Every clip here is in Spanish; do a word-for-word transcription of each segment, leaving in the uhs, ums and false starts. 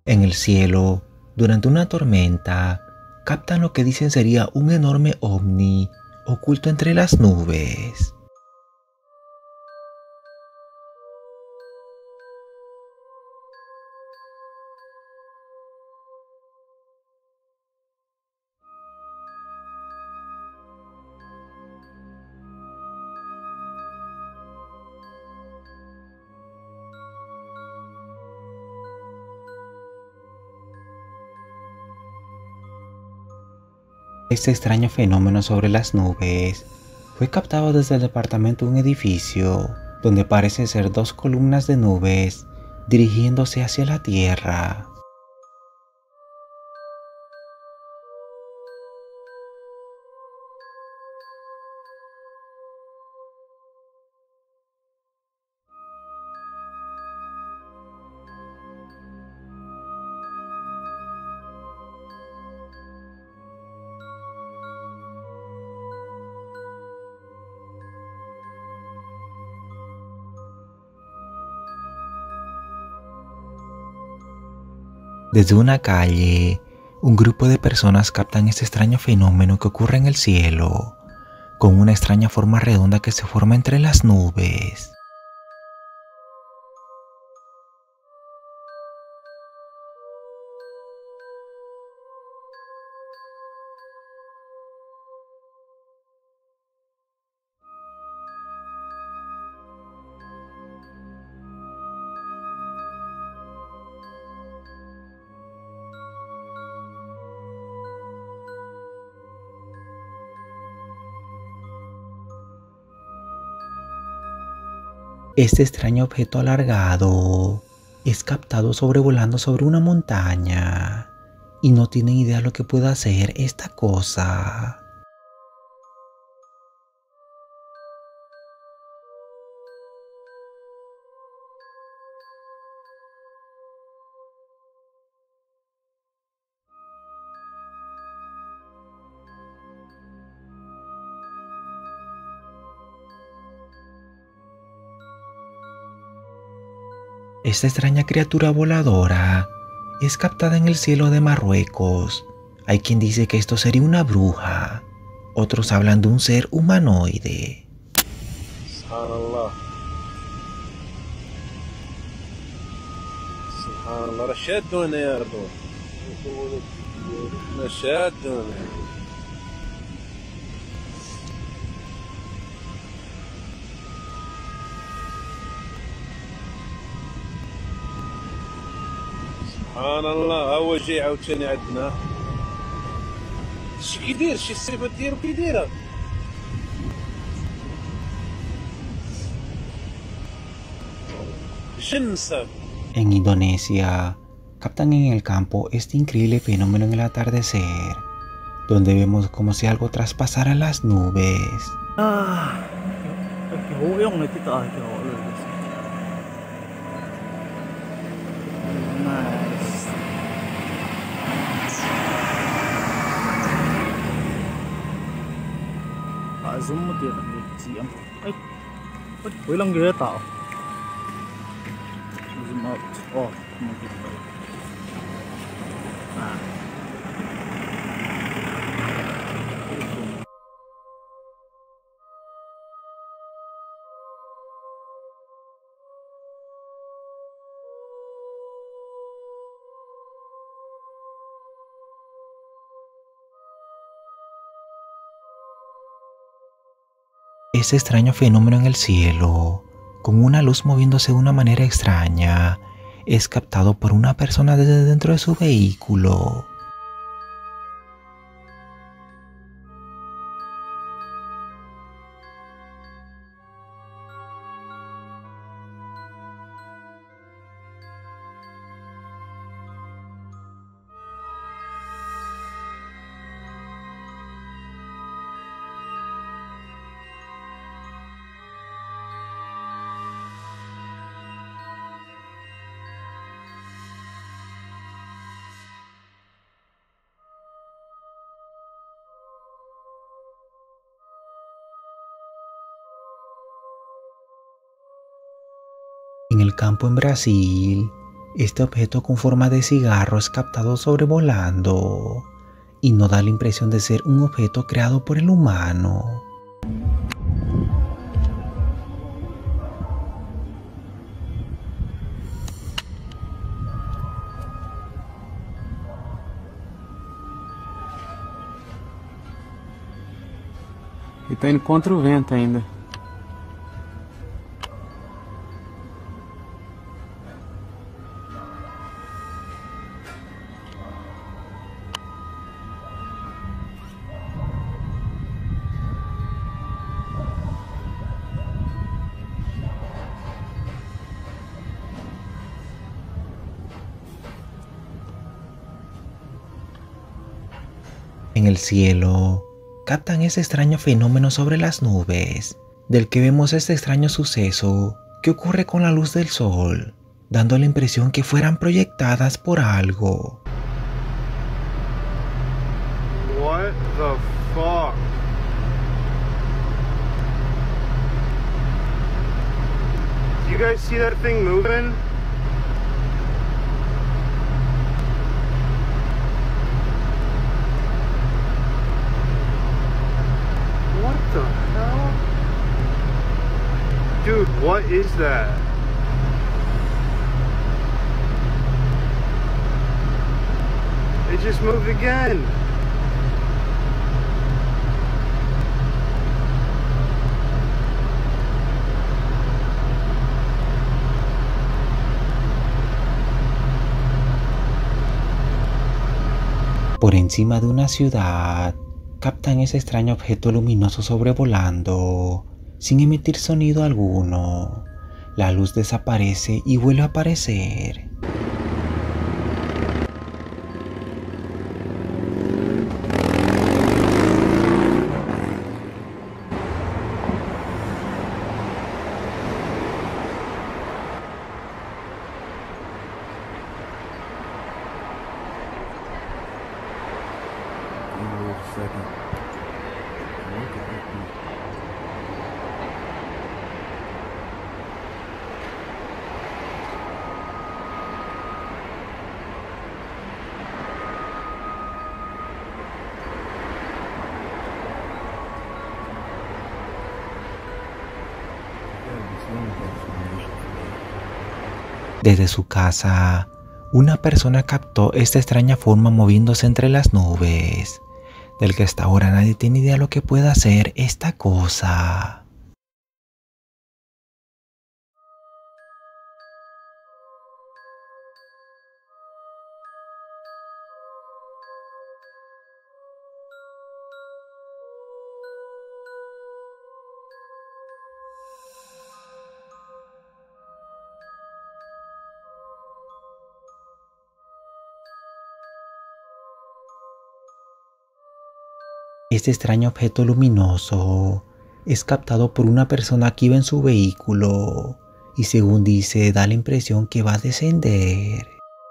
En el cielo, durante una tormenta, captan lo que dicen sería un enorme ovni oculto entre las nubes. Este extraño fenómeno sobre las nubes fue captado desde el departamento de un edificio, donde parece ser dos columnas de nubes dirigiéndose hacia la Tierra. Desde una calle, un grupo de personas captan este extraño fenómeno que ocurre en el cielo, con una extraña forma redonda que se forma entre las nubes. Este extraño objeto alargado es captado sobrevolando sobre una montaña y no tienen idea lo que puede hacer esta cosa. Esta extraña criatura voladora es captada en el cielo de Marruecos. Hay quien dice que esto sería una bruja, otros hablan de un ser humanoide. Subhanallah. Subhanallah. رشدونا يا رب. رشدونا. سبحان الله. هو جاي عاوتاني عندنا. شي كيدير شي السيفه ديالو كيديرها. جنسه. En Indonesia, captan en el campo este increíble fenómeno en el atardecer, donde vemos como si algo traspasara las nubes. Ah, hoyong na tita ay nice. Ah, zoom mo tira ni siam. Ay, ba't walang gira tao? Zoom out. Oh, makita. Ah. Ese extraño fenómeno en el cielo, con una luz moviéndose de una manera extraña, es captado por una persona desde dentro de su vehículo. En el campo en Brasil, Este objeto con forma de cigarro es captado sobrevolando y no da la impresión de ser un objeto creado por el humano. Ele tá indo contra o vento ainda. En el cielo, captan ese extraño fenómeno sobre las nubes, del que vemos este extraño suceso que ocurre con la luz del sol, dando la impresión que fueran proyectadas por algo. What the fuck? Do you guys see that thing moving? What the hell? Dude, what is that? It just moved again. Por encima de una ciudad, captan ese extraño objeto luminoso sobrevolando, sin emitir sonido alguno. La luz desaparece y vuelve a aparecer. Desde su casa, una persona captó esta extraña forma moviéndose entre las nubes, del que hasta ahora nadie tiene idea lo que pueda hacer esta cosa. Este extraño objeto luminoso es captado por una persona que iba en su vehículo y, según dice, da la impresión que va a descender.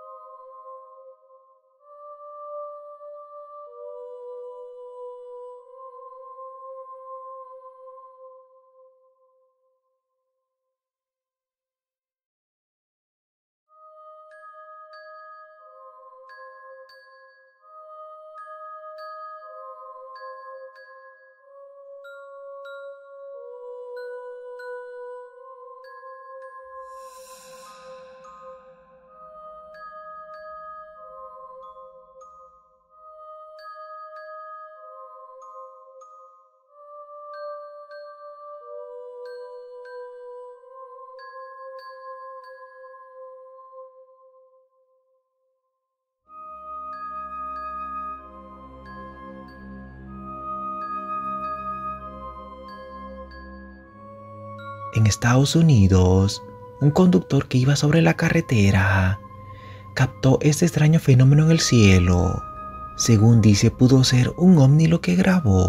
En Estados Unidos, un conductor que iba sobre la carretera captó este extraño fenómeno en el cielo. Según dice, pudo ser un ovni lo que grabó.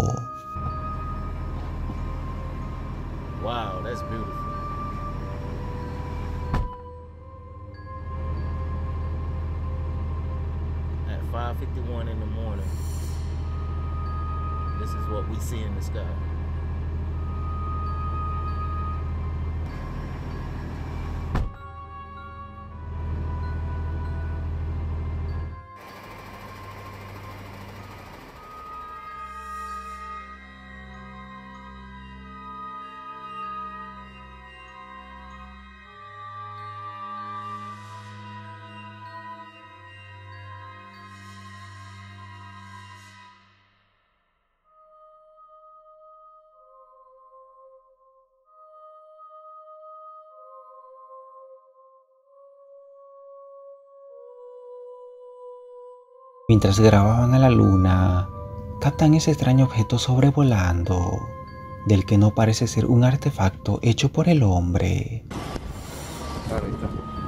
Wow, that's beautiful. At five fifty-one in the morning, this is what we see in the sky. Mientras grababan a la luna, captan ese extraño objeto sobrevolando, del que no parece ser un artefacto hecho por el hombre. Claro, ahí está.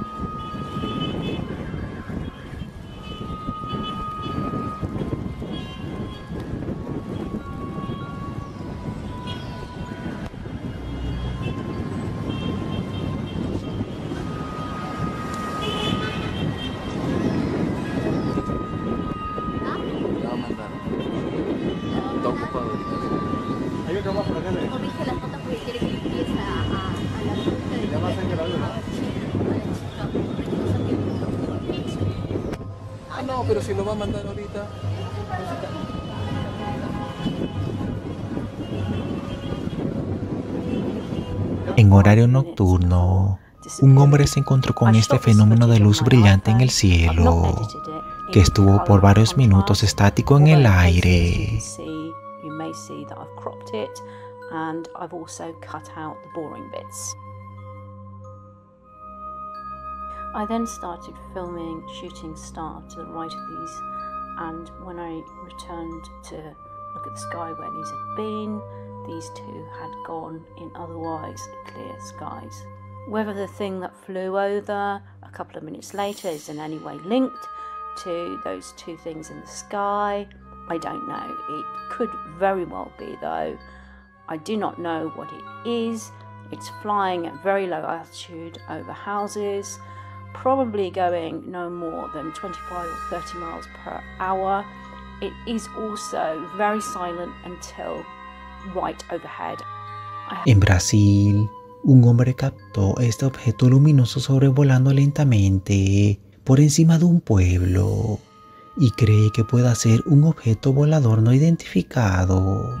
Ya va a mandar. Está ocupado ahorita. Hay otro más por acá. ¿eh? Corrige las fotos porque quiere que empiece a, a, a la ruta de Ya va a salir la luna. Ah, no, pero si lo va a mandar ahorita. En horario nocturno, un hombre se encontró con este fenómeno de luz brillante en el cielo, que estuvo por varios minutos estático en el aire. I then started filming shooting star to the right of these, and when I returned to look at the sky where these had been, these two had gone in otherwise clear skies. Whether the thing that flew over a couple of minutes later is in any way linked to those two things in the sky, I don't know. It could very well be though. I do not know what it is. It's flying at very low altitude over houses, probably going no more than twenty-five or thirty miles per hour. It is also very silent until right overhead. En Brasil, un hombre captó este objeto luminoso sobrevolando lentamente por encima de un pueblo y cree que pueda ser un objeto volador no identificado.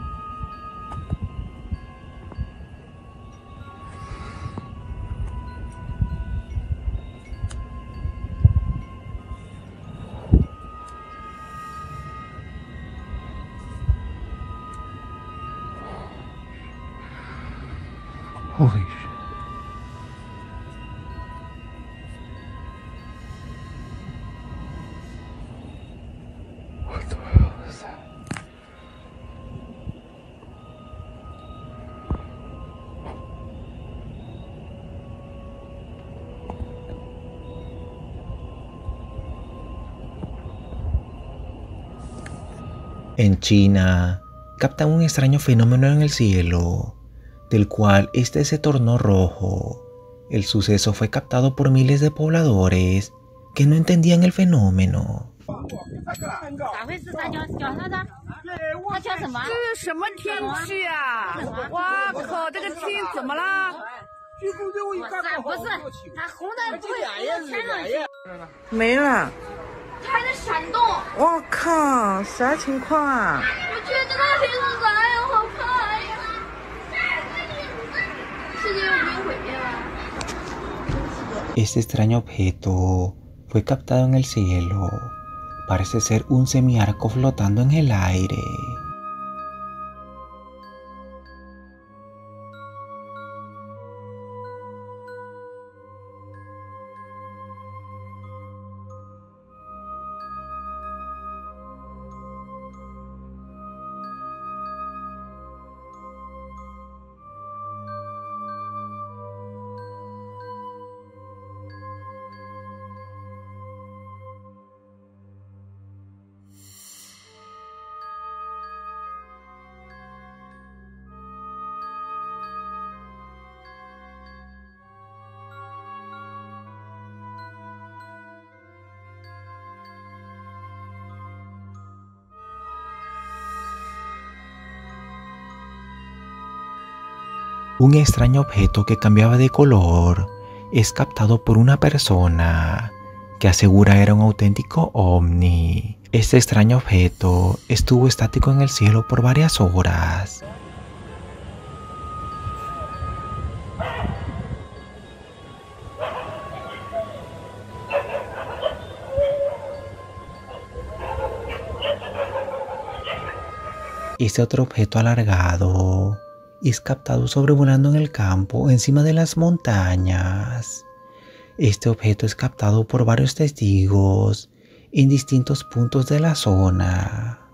Holy shit. What the hell is that? En China, captan un extraño fenómeno en el cielo, del cual este se tornó rojo. El suceso fue captado por miles de pobladores que no entendían el fenómeno. Este extraño objeto fue captado en el cielo. Parece ser un semiarco flotando en el aire. Un extraño objeto que cambiaba de color es captado por una persona que asegura era un auténtico ovni. Este extraño objeto estuvo estático en el cielo por varias horas. Este otro objeto alargado es captado sobrevolando en el campo encima de las montañas. Este objeto es captado por varios testigos en distintos puntos de la zona.